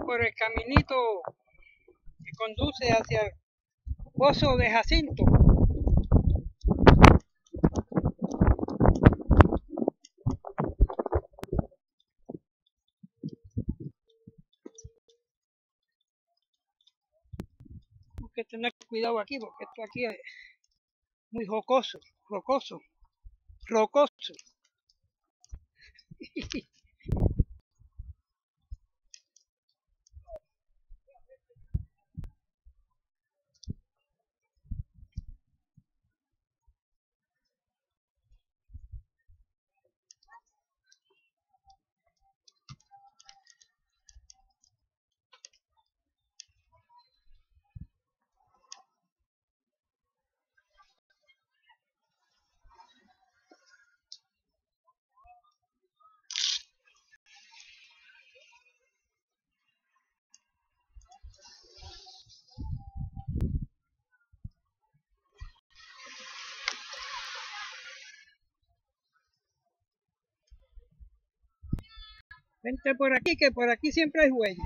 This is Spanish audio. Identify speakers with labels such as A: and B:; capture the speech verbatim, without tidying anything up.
A: por el caminito que conduce hacia el pozo de Jacinto. Hay que tener cuidado aquí porque esto aquí es muy jocoso, rocoso, rocoso. Vente por aquí, que por aquí siempre hay huellas.